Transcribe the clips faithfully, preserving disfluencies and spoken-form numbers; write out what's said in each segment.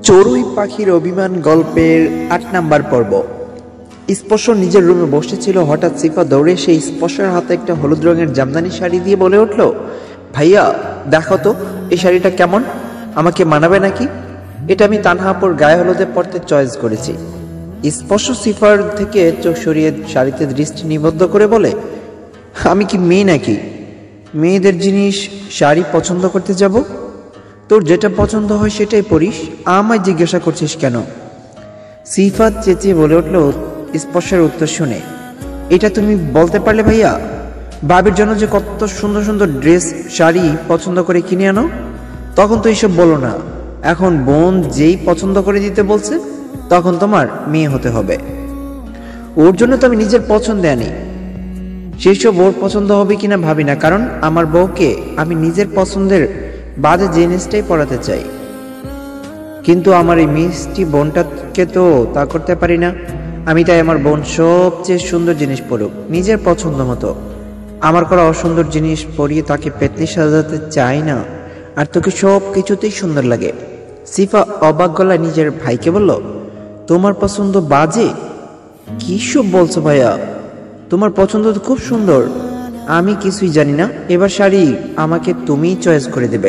চড়ুই পাখির অভিমান গল্পের আট নাম্বার পর্ব। স্পর্শ নিজের রুমে বসেছিল। হঠাৎ সিফা দৌড়ে সেই স্পর্শের হাতে একটা হলুদ রঙের জামদানি শাড়ি দিয়ে বলে উঠল, ভাইয়া দেখো তো এই শাড়িটা কেমন, আমাকে মানাবে নাকি? এটা আমি তানহাপুর গায়ে হলুদে পরতে চয়েস করেছি। স্পর্শ সিফার থেকে চোখ সরিয়ে শাড়িতে দৃষ্টি নিবদ্ধ করে বলে, আমি কি মেয়ে নাকি মেয়েদের জিনিস শাড়ি পছন্দ করতে যাব? তোর যেটা পছন্দ হয় সেটাই পরিস, আমায় জিজ্ঞাসা করছিস কেন? সিফাত চেঁচিয়ে বলে উঠল স্পর্শের উত্তর শুনে, এটা তুমি বলতে পারলে ভাইয়া? বাবির জন্য যে কত সুন্দর সুন্দর ড্রেস শাড়ি পছন্দ করে কিনে আনো, তখন তো এইসব বলো না। এখন বোন যেই পছন্দ করে দিতে বলছে তখন তোমার মেয়ে হতে হবে। ওর জন্য তো আমি নিজের পছন্দে আনি, সেসব ওর পছন্দ হবে কিনা ভাবি না, কারণ আমার বউকে আমি নিজের পছন্দের বাজে জিনিসটাই পড়াতে চাই। কিন্তু আমার এই মিষ্টি বোনটাকে তো তা করতে পারি না। আমি তাই আমার বোন সবচেয়ে সুন্দর জিনিস পড়ুক নিজের পছন্দ মতো। আমার করা অসুন্দর জিনিস পরিয়ে তাকে পেতনি সাজাতে চাই না। আর তোকে সব কিছুতেই সুন্দর লাগে। সিফা অবাক গলায় নিজের ভাইকে বলল, তোমার পছন্দ বাজে? কি সব বলছো ভাইয়া? তোমার পছন্দ তো খুব সুন্দর। আমি কিছুই জানি না, এবার শাড়ি আমাকে তুমিই চয়েস করে দেবে।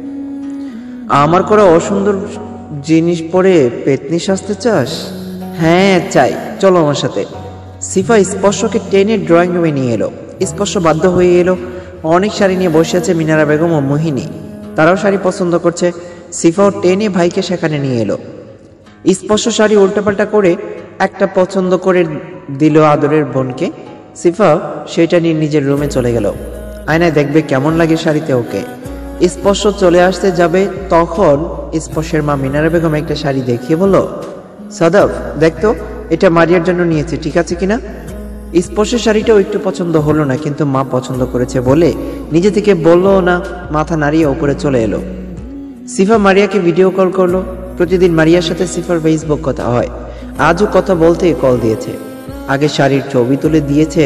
আমার করা অসুন্দর জিনিস পরে পেতনি সাজতে চাস? হ্যাঁ চাই, চলো আমার সাথে। সিফা স্পর্শকে টেনে ড্রয়িং রুমে নিয়ে এলো। স্পর্শ বাধ্য হয়ে এলো। অনেক শাড়ি নিয়ে বসে আছে মিনারা বেগম ও মোহিনী, তারাও শাড়ি পছন্দ করছে। সিফাও টেনে ভাইকে সেখানে নিয়ে এলো। স্পর্শ শাড়ি উল্টাপাল্টা করে একটা পছন্দ করে দিল আদরের বোনকে। সিফা সেটা নিয়ে নিজের রুমে চলে গেল। আয়নায় দেখবে কেমন লাগে শাড়িতে ওকে। স্পর্শ চলে আসতে যাবে, তখন স্পর্শের মা মিনারা বেগম একটা শাড়ি দেখিয়ে বলল, সাদাফ দেখতো, এটা মারিয়ার জন্য নিয়েছে, ঠিক আছে কিনা? স্পর্শের শাড়িটাও একটু পছন্দ হলো না, কিন্তু মা পছন্দ করেছে বলে নিজে থেকে বললো না, মাথা নাড়িয়ে উপরে চলে এলো। সিফা মারিয়াকে ভিডিও কল করলো। প্রতিদিন মারিয়ার সাথে সিফার ফেসবুক কথা হয়। আজও কথা বলতে কল দিয়েছে। আগে শাড়ির ছবি তুলে দিয়েছে।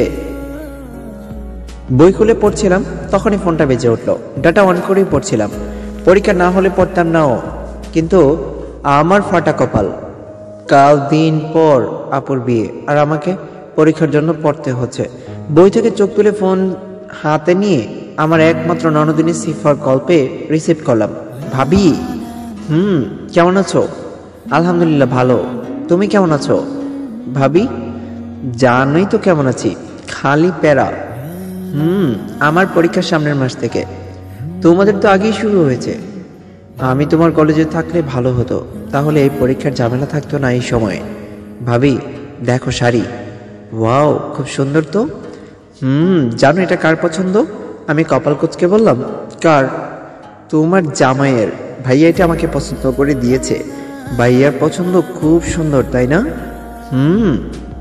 বই খুলে পড়ছিলাম, তখনই ফোনটা বেজে উঠলো। ডাটা অন করেই পড়ছিলাম। পরীক্ষা না হলে পড়তাম নাও, কিন্তু আমার ফাটা কপাল, কাল দিন পর আপুর বিয়ে, আর আমাকে পরীক্ষার জন্য পড়তে হচ্ছে। বই থেকে চোখ তুলে ফোন হাতে নিয়ে আমার একমাত্র ননদিনী সিফার কল পেয়ে রিসিভ করলাম। ভাবি, হুম কেমন আছো? আলহামদুলিল্লাহ ভালো, তুমি কেমন আছো? ভাবি, জানোই তো কেমন আছি, খালি প্যারা। হুম আমার পরীক্ষার সামনের মাস থেকে। তোমাদের তো আগেই শুরু হয়েছে। আমি তোমার কলেজে থাকলে ভালো হতো, তাহলে এই পরীক্ষার ঝামেলা থাকতো না এই সময়ে। ভাবি দেখো শাড়ি, ওয়াও খুব সুন্দর তো। হুম জানো এটা কার পছন্দ? আমি কপাল কুঁচকে বললাম, কার? তোমার জামাইয়ের। ভাইয়া এটা আমাকে পছন্দ করে দিয়েছে। ভাইয়ার পছন্দ খুব সুন্দর, তাই না? হুম।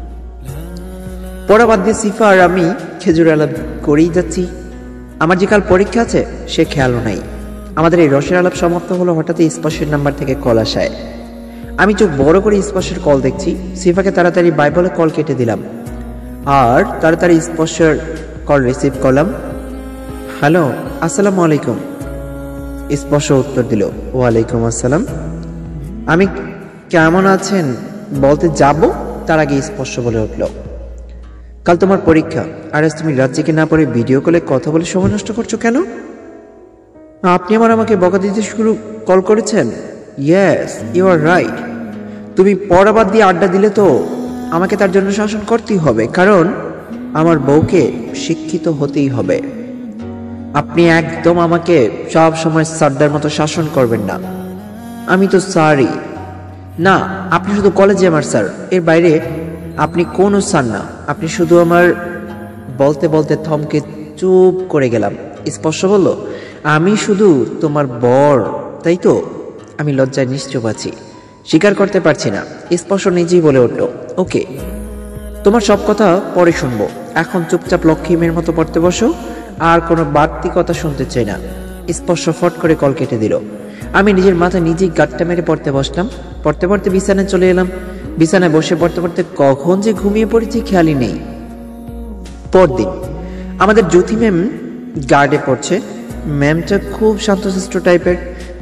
পড়া বাদ দিয়ে সিফা আর আমি খেজুর আলাপ করেই যাচ্ছি। আমার যে কাল পরীক্ষা আছে সে খেয়ালও নাই। আমাদের এই রসের আলাপ সমাপ্ত হলো হঠাৎই স্পর্শের নাম্বার থেকে কল আসায়। আমি চোখ বড় করে স্পর্শের কল দেখছি। সিফাকে তাড়াতাড়ি বাই বলে কল কেটে দিলাম, আর তাড়াতাড়ি স্পর্শের কল রিসিভ করলাম। হ্যালো, আসসালামু আলাইকুম। স্পর্শ উত্তর দিল, ওয়ালাইকুম আসসালাম। আমি কেমন আছেন বলতে যাব, তার আগে স্পর্শ বলে উঠল, কাল তোমার পরীক্ষা, আর আজ তুমি রাত জেগে না পড়ে ভিডিও কলে কথা বলে সময় নষ্ট করছো কেন? আপনি আমার আমাকে বকা দিতে শুরু কল করেছেন? Yes you are right. তুমি পড়া বাদ দিয়ে আড্ডা দিলে তো আমাকে তার জন্য শাসন করতেই হবে, কারণ আমার বউকে শিক্ষিত হতেই হবে। আপনি একদম আমাকে সব সময় সারদার মতো শাসন করবেন না। আমি তো স্যারই না, আপনি শুধু কলেজে আমার স্যার, এর বাইরে আপনি কোনো স্যার না। আপনি শুধু আমার। বলতে বলতে থমকে চুপ করে গেলাম। স্পর্শ বলল, আমি শুধু তোমার বর, তাই তো? আমি লজ্জায় নিশ্চুপ আছি, স্বীকার করতে পারছি না। স্পর্শ নিজেই বলে উঠল, ওকে তোমার সব কথা পরে শুনবো, এখন চুপচাপ লক্ষ্মী মেয়ের মতো পড়তে বসো, আর কোনো বাড়তি কথা শুনতে চাই না। স্পর্শ ফট করে কল কেটে দিল। আমি নিজের মাথা নিজেই গাঁটটা মেরে পড়তে বসলাম। পড়তে পড়তে বিছানায় চলে এলাম। বিছানায় বসে পড়তে পড়তে কখন যে ঘুমিয়ে পড়েছি খেয়ালই নেই। পরদিন আমাদের জ্যোতি ম্যাম গার্ডে পড়ছে। ম্যামটা খুব শান্তশিষ্ট টাইপের।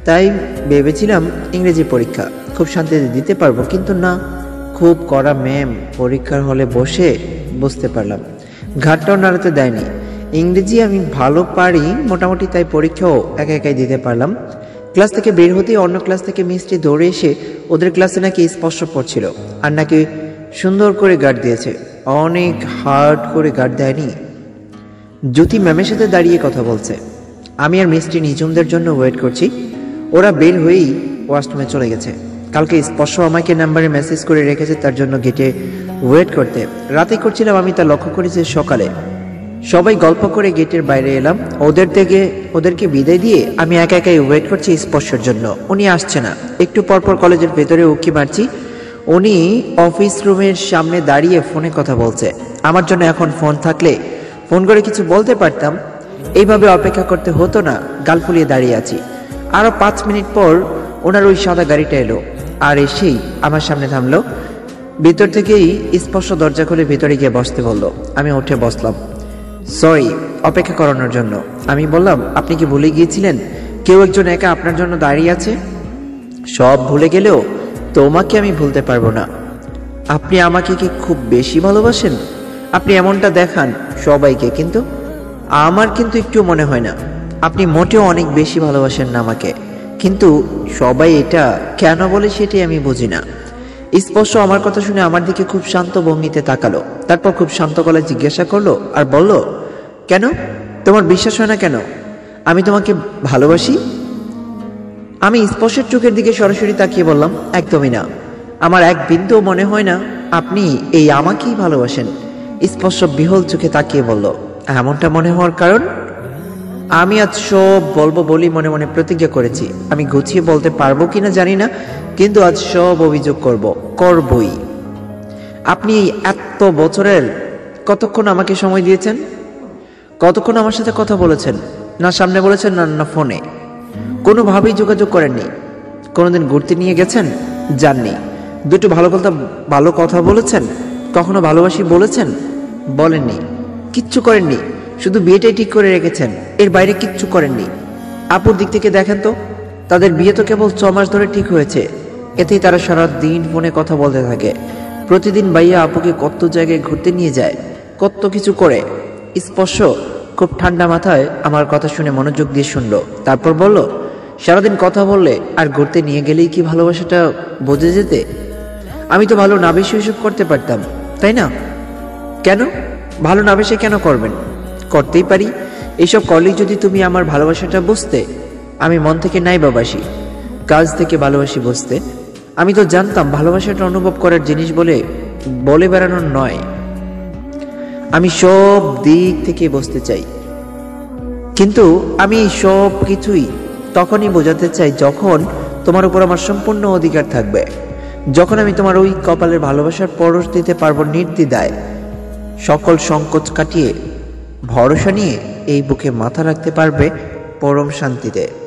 তাই ভেবেছিলাম ইংরেজি পরীক্ষা খুব শান্তিতে দিতে পারবো, কিন্তু না, খুব কড়া ম্যাম। পরীক্ষার হলে বসে বুঝতে পারলাম ঘাটটাও নাড়াতে দেয়নি। ইংরেজি আমি ভালো পারি মোটামুটি, তাই পরীক্ষাও একা একাই দিতে পারলাম। ক্লাস থেকে বের হতেই অন্য ক্লাস থেকে মিষ্টি দৌড়ে এসে ওদের ক্লাসে নাকি স্পর্শ পড়ছিল, আর নাকি সুন্দর করে গার্ড দিয়েছে। অনেক হার্ড করে গার্ড দেয়নি। জ্যোতি ম্যামের সাথে দাঁড়িয়ে কথা বলছে। আমি আর মিষ্টি নিজমদের জন্য ওয়েট করছি। ওরা বের হয়েই ওয়াশরুমে চলে গেছে। কালকে স্পর্শ আমাকে নাম্বারে মেসেজ করে রেখেছে তার জন্য গেটে ওয়েট করতে। রাতে করছিলাম আমি, তা লক্ষ্য করেছি সকালে সবাই গল্প করে গেটের বাইরে এলাম। ওদের থেকে ওদেরকে বিদায় দিয়ে আমি একা একাই ওয়েট করছি স্পর্শের জন্য। উনি আসছে না। একটু পরপর কলেজের ভেতরে উকি মারছি। উনি অফিস রুমের সামনে দাঁড়িয়ে ফোনে কথা বলছে। আমার জন্য এখন ফোন থাকলে ফোন করে কিছু বলতে পারতাম, এইভাবে অপেক্ষা করতে হতো না। গাল ফুলিয়ে দাঁড়িয়ে আছি। আরো পাঁচ মিনিট পর ওনার ওই সাদা গাড়িটা এলো আর এসেই আমার সামনে থামলো। ভিতর থেকেই স্পর্শ দরজা খুলে ভেতরে গিয়ে বসতে বললো। আমি উঠে বসলাম। সরি অপেক্ষা করানোর জন্য। আমি বললাম, আপনি কি ভুলে গিয়েছিলেন কেউ একজন একা আপনার জন্য দাঁড়িয়ে আছে? সব ভুলে গেলেও তোমাকে আমি ভুলতে পারবো না। আপনি আমাকে কি খুব বেশি ভালোবাসেন? আপনি এমনটা দেখান সবাইকে, কিন্তু আমার কিন্তু একটু মনে হয় না আপনি মোটেও অনেক বেশি ভালোবাসেন না আমাকে। কিন্তু সবাই এটা কেন বলে সেটাই আমি বুঝি না। স্পর্শ আমার কথা শুনে আমার দিকে খুব শান্ত ভঙ্গিতে তাকালো। তারপর খুব শান্ত গলায় জিজ্ঞাসা করলো আর বলল, কেন তোমার বিশ্বাস হয় না কেন আমি তোমাকে ভালোবাসি? আমি স্পর্শের চোখের দিকে সরাসরি তাকিয়ে বললাম, একদমই না। আমার এক বিন্দুও মনে হয় না আপনি এই আমাকেই ভালোবাসেন। স্পর্শ বিহল চোখে তাকিয়ে বলল, এমনটা মনে হওয়ার কারণ? আমি আজ সব বলবো বলি মনে মনে প্রতিজ্ঞা করেছি। আমি গুছিয়ে বলতে পারবো কিনা জানি না, কিন্তু আজ সব অভিযোগ করব করবই। আপনি এত বছরের কতক্ষণ আমাকে সময় দিয়েছেন? কতক্ষণ আমার সাথে কথা বলেছেন? না সামনে বলেছেন না না ফোনে? কোনোভাবেই যোগাযোগ করেননি। কোনোদিন ঘুরতে নিয়ে গেছেন? যাননি। দুটো ভালো কথা ভালো কথা বলেছেন? কখনো ভালোবাসি বলেছেন? বলেননি। কিচ্ছু করেননি। শুধু বিয়েটাই ঠিক করে রেখেছেন, এর বাইরে কিচ্ছু করেননি। আপুর দিক থেকে দেখেন তো, তাদের বিয়ে তো কেবল ছ মাস ধরে ঠিক হয়েছে। এতেই তারা সারা দিন ফোনে কথা বলতে থাকে। প্রতিদিন ভাইয়া আপুকে কত জায়গায় ঘুরতে নিয়ে যায়, কত কিছু করে। স্পর্শ খুব ঠান্ডা মাথায় আমার কথা শুনে মনোযোগ দিয়ে শুনলো। তারপর বলল, সারাদিন কথা বললে আর ঘুরতে নিয়ে গেলেই কি ভালোবাসাটা বোঝে যেতে? আমি তো ভালো না বেশি এসব করতে পারতাম, তাই না? কেন ভালো না বেশি কেন করবেন? করতেই পারি। এইসব করলেই যদি তুমি আমার ভালোবাসাটা বুঝতে। আমি মন থেকে নাই বাবাসি, কাজ থেকে ভালোবাসি বুঝতে। আমি তো জানতাম ভালোবাসাটা অনুভব করার জিনিস বলে বলে বেড়ানোর নয়। আমি সব দিক থেকে বুঝতে চাই, কিন্তু আমি সব কিছুই তখনই বোঝাতে চাই যখন তোমার উপর আমার সম্পূর্ণ অধিকার থাকবে, যখন আমি তোমার ওই কপালের ভালোবাসার পরশ দিতে পারবো নির্দ্বিধায়, সকল সংকোচ কাটিয়ে ভরসা নিয়ে এই বুকে মাথা রাখতে পারবে পরম শান্তিতে।